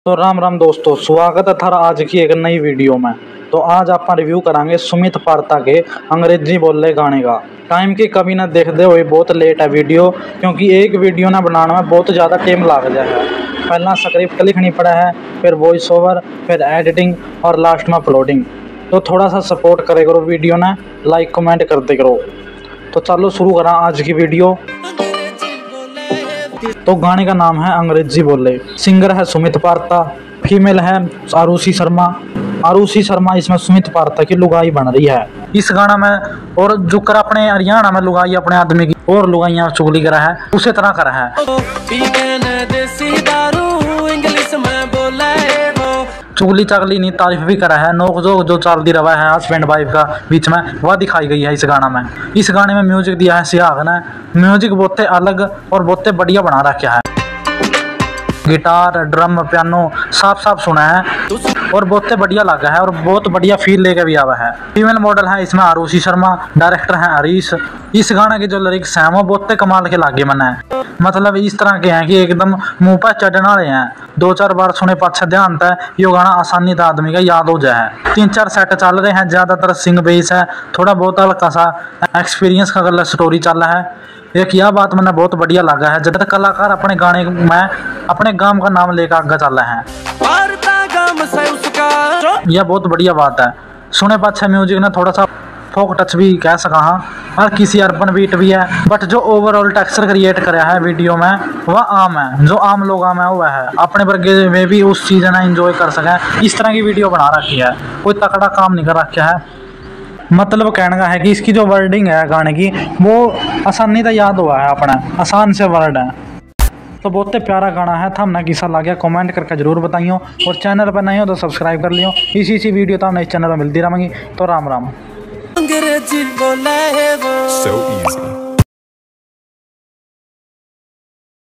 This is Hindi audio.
तो राम राम दोस्तों, स्वागत है थारा आज की एक नई वीडियो में। तो आज आप रिव्यू करांगे सुमित पार्था के अंग्रेजी बोले गाने का। टाइम की कमी ना देखते हुए बहुत लेट है वीडियो, क्योंकि एक वीडियो ना बनाने में बहुत ज़्यादा टाइम लग जाएगा। पहला स्क्रिप्ट लिखनी पड़ा है, फिर वॉइस ओवर, फिर एडिटिंग और लास्ट में अपलोडिंग। तो थोड़ा सा सपोर्ट करे करो वीडियो ने, लाइक कमेंट करते करो। तो चलो शुरू करा आज की वीडियो। तो गाने का नाम है अंग्रेजी बोले। सिंगर है सुमित पार्था, फीमेल है आरुषि शर्मा। आरुषि शर्मा इसमें सुमित पार्था की लुगाई बन रही है इस गाना में। और जो कर अपने हरियाणा में लुगाई अपने आदमी की और लुगाइयां चुगली करा है, उसी तरह करा है। चुगली चागली नहीं, तारीफ भी करा है। नोक जोक जो चलती रहा है हस्बैंड वाइफ का बीच में, वह दिखाई गई है इस गाना में। इस गाने में म्यूजिक दिया है सियाग ने। म्यूजिक बहुत अलग और बहुत बढ़िया बना रखा है। गिटार, ड्रम, पियानो साफ साफ सुना है और बहुत बढ़िया लगा है और बहुत बढ़िया फील लेके भी आवा है। फीमेल मॉडल है इसमें आरुषि शर्मा, डायरेक्टर है हरीश। इस गाने के जो लिरिक्स हैं वो बहुत कमाल के लागे मैंने। मतलब इस तरह के हैं कि एकदम मुंह पर चढ़ने वाले हैं। 2-4 बार सुने पाछे ध्यान था, ये गाना आसानी था आदमी का याद हो जाए। 3-4 सेट चल रहे हैं, ज्यादातर सिंग बेस है, थोड़ा बहुत हल्का सा एक्सपीरियंस का गला स्टोरी चल रहा है। एक यह बात मैंने बहुत बढ़िया लगा है, जब तक कलाकार अपने गाने में अपने गांव का नाम लेकर आगे चल रहे हैं, यह बहुत बढ़िया बात है। सुने पाछे म्यूजिक ने थोड़ा सा फोक टच भी कह सका हाँ, और किसी अर्बन बीट भी है, बट जो ओवरऑल टेक्सचर क्रिएट कराया है वीडियो में वह आम है। जो आम लोग आम है वह है अपने वर्गे में भी उस चीज़ ने एंजॉय कर सकें, इस तरह की वीडियो बना रखी है। कोई तकड़ा काम नहीं कर रखा है। मतलब कहने का है कि इसकी जो वर्डिंग है गाने की वो आसानी से याद हुआ है, अपना आसान से वर्ड है। तो बहुत प्यारा गाना है। था हमने कैसा लगा कमेंट करके जरूर बताइयो, और चैनल पर नहीं हो तो सब्सक्राइब कर लियो। इसी वीडियो तो हमने इस चैनल पर मिलती रहेंगी। तो राम राम। अंग्रेजी बोले वो so easy।